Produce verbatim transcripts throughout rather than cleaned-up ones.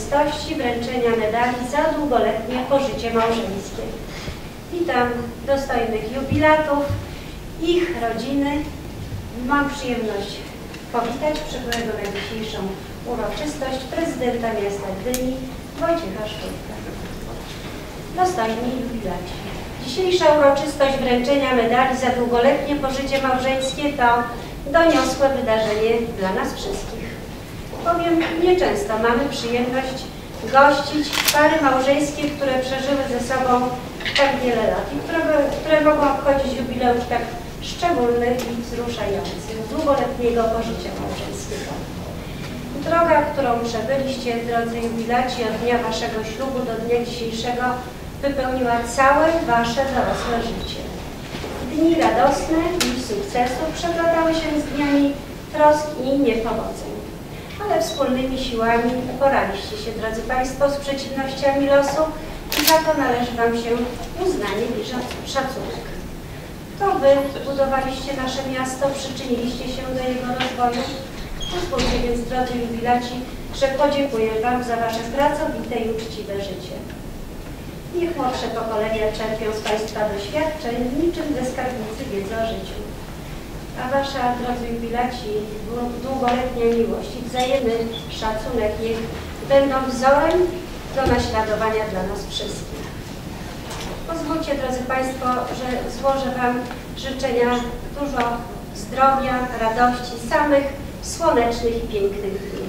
uroczystości wręczenia medali za długoletnie pożycie małżeńskie. Witam dostojnych jubilatów, ich rodziny. Mam przyjemność powitać przybyłego na dzisiejszą uroczystość prezydenta miasta Gdyni Wojciecha Szczurka. Dostojni jubilaci. Dzisiejsza uroczystość wręczenia medali za długoletnie pożycie małżeńskie to doniosłe wydarzenie dla nas wszystkich. Bowiem nieczęsto mamy przyjemność gościć pary małżeńskie, które przeżyły ze sobą tak wiele lat i które, które mogą obchodzić jubileusz tak szczególny i wzruszający długoletniego pożycia małżeńskiego. Droga, którą przebyliście, drodzy jubilaci, od dnia waszego ślubu do dnia dzisiejszego wypełniła całe wasze dorosłe życie. Dni radosne i sukcesów przeplatały się z dniami trosk i niepowodzeń. Ale wspólnymi siłami poraliście się, drodzy Państwo, z przeciwnościami losu i za to należy wam się uznanie i szacunek. To wy budowaliście nasze miasto, przyczyniliście się do jego rozwoju. Pozwólcie więc, drodzy jubilaci, że podziękuję wam za wasze pracowite i uczciwe życie. Niech młodsze pokolenia czerpią z Państwa doświadczeń, niczym ze skarbnicy wiedzy o życiu. A wasza, drodzy jubilaci, długoletnia miłość i wzajemny szacunek niech będą wzorem do naśladowania dla nas wszystkich. Pozwólcie, drodzy Państwo, że złożę wam życzenia dużo zdrowia, radości, samych słonecznych i pięknych dni.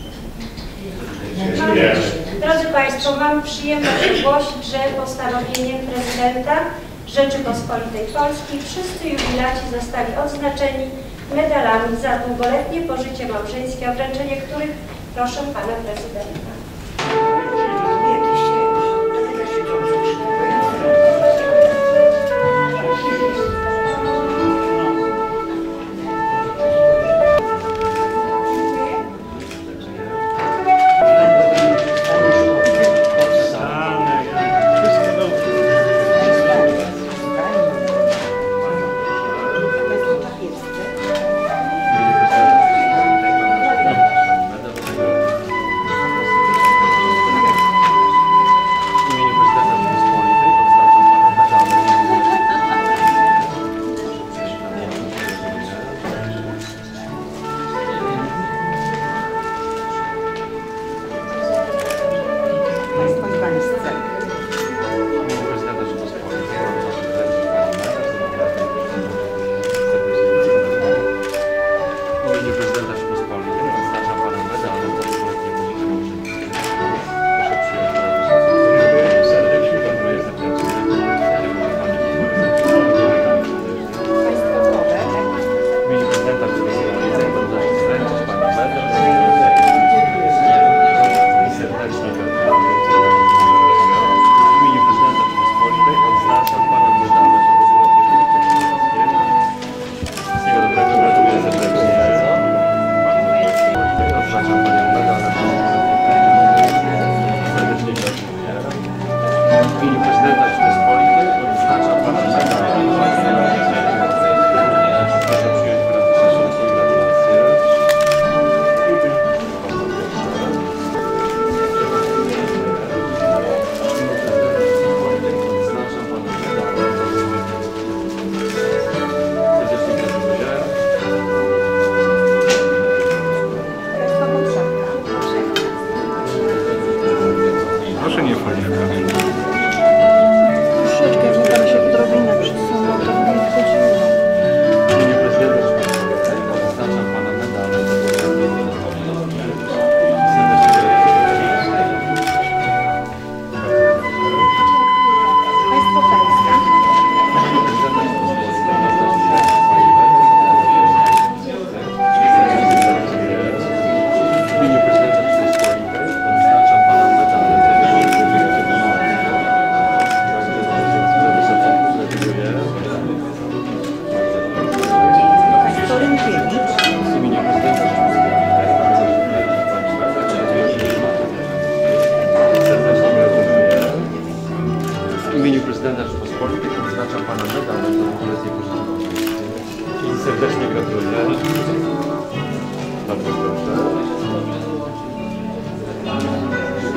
Mam, drodzy Państwo, mam przyjemność ogłosić, że postanowieniem prezydenta Rzeczypospolitej Polskiej wszyscy jubilaci zostali odznaczeni medalami za długoletnie pożycie małżeńskie, o wręczenie których proszę Pana Prezydenta. Serdecznie gratuluję. Bardzo proszę.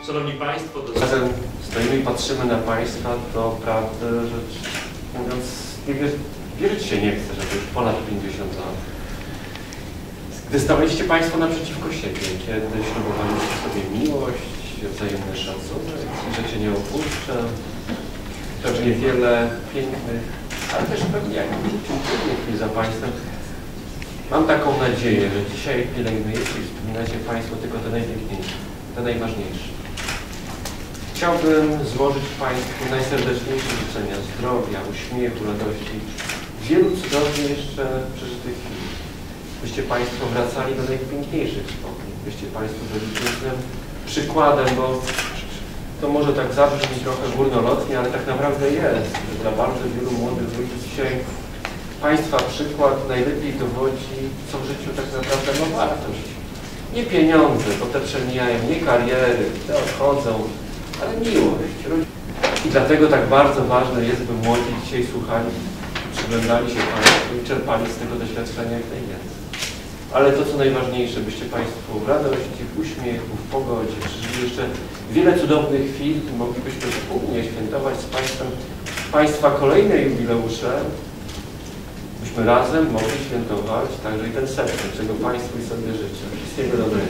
Szanowni Państwo, do... razem stoimy i patrzymy na Państwa, to prawdę rzecz mówiąc, nie wier wierzyć się nie chce, że to już ponad pięćdziesiąt lat. Gdy stawaliście Państwo naprzeciwko siebie, kiedy ślubowaliście sobie miłość, wzajemny szacunek, że Cię nie opuszczę, pewnie wiele pięknych, ale też pewnie jakichś trudnych chwil za Państwem. Mam taką nadzieję, że dzisiaj pielęgnujecie i wspominacie Państwo tylko te najpiękniejsze, te najważniejsze. Chciałbym złożyć Państwu najserdeczniejsze życzenia zdrowia, uśmiechu, radości, wielu cudownie jeszcze przeżytych chwil. Byście Państwo wracali do najpiękniejszych spotkań, byście Państwo byli pięknym przykładem, bo to może tak zabrzmi trochę górnolotnie, ale tak naprawdę jest, że dla bardzo wielu młodych ludzi dzisiaj Państwa przykład najlepiej dowodzi, co w życiu tak naprawdę ma wartość. Nie pieniądze, bo te przemijają, nie kariery, te odchodzą, ale miłość. I dlatego tak bardzo ważne jest, by młodzi dzisiaj słuchali, przyglądali się Państwu i czerpali z tego doświadczenia jak najwięcej. Ale to, co najważniejsze, byście Państwo w radości, w uśmiechu, w pogodzie przeżyli jeszcze wiele cudownych chwil i moglibyśmy wspólnie świętować z Państwem Państwa kolejne jubileusze, byśmy razem mogli świętować także i ten setny, czego Państwu i sobie życzę. Wszystkiego dobrego.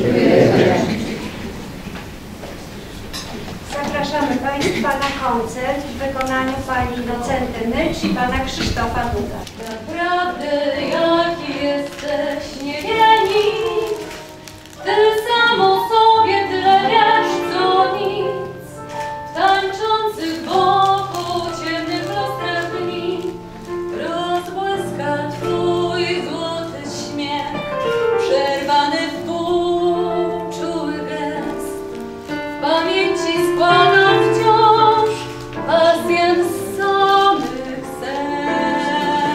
Zapraszamy Państwa na koncert w wykonaniu pani docenty Nycz i pana Krzysztofa Duda. Naprawdę jaki jesteś, nie wie nikt, ty sam o sobie tyle wiesz co nic. W tańczących wokół ciemnych lustrach dni rozbłyska twój złoty śmiech, przerwany w ból czuły gest. W pamięci składam wciąż pasję z samych serc.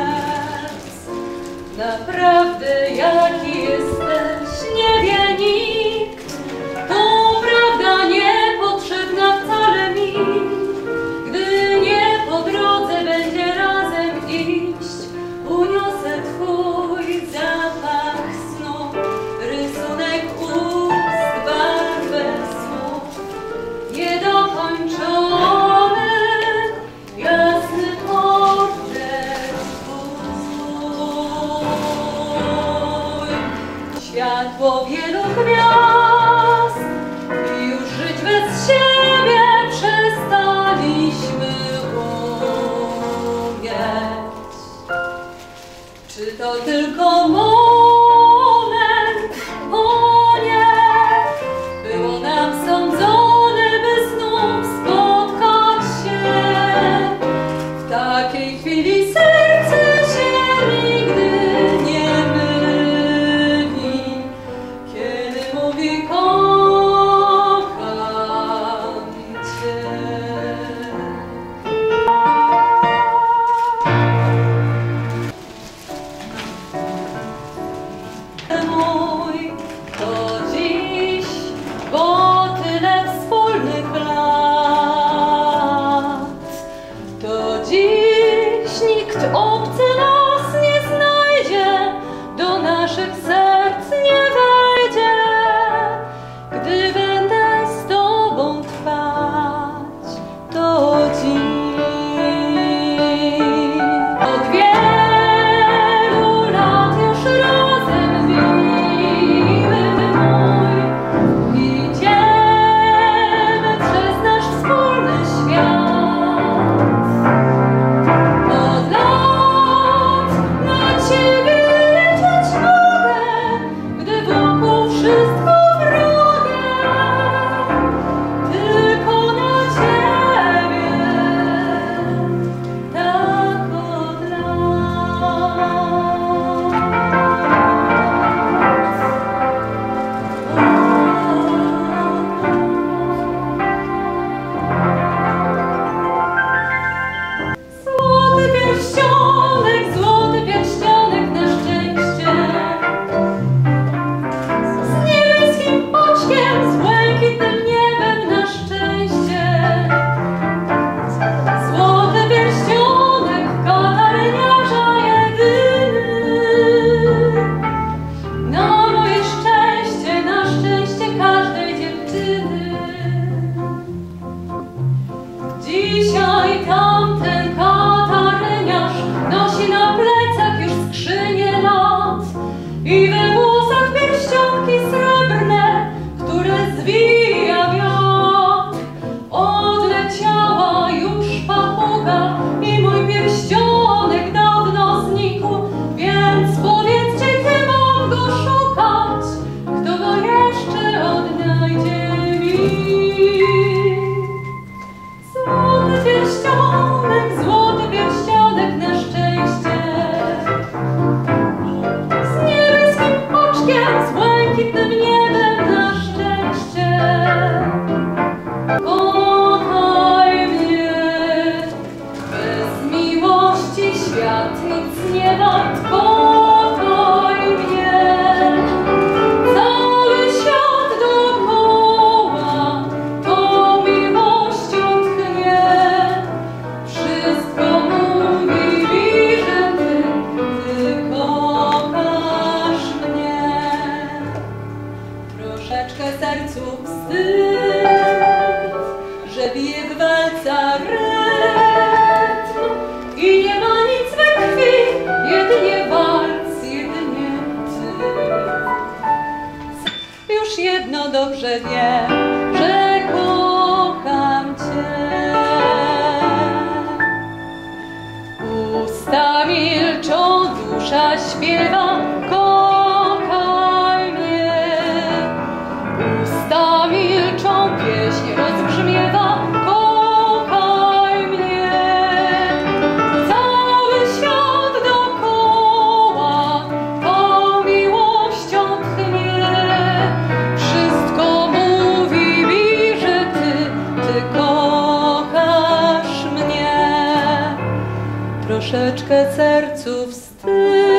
Naprawdę jaki jesteś, nie wie nikt, to prawda niepotrzebna wcale mi. Gdy nie po drodze będzie razem iść, uniosę twój zapach snu, rysunek ust, barwę słów. wstyd, że bije w walca rytm i nie ma nic we krwi, jedynie walc, jedynie ty. Już jedno dobrze wiem, że kocham cię. Usta milczą, dusza śpiewa, kochaj mnie. Usta milczą, pieśń rozbrzmiewa, kochaj mnie. Cały świat dokoła tą miłością tchnie. Wszystko mówi mi, że ty, ty kochasz mnie. Troszeczkę sercu wstyd,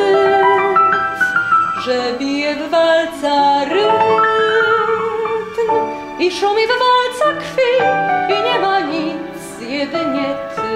że bije w walca rytm i szumi w walca krwi i nie ma nic, jedynie ty.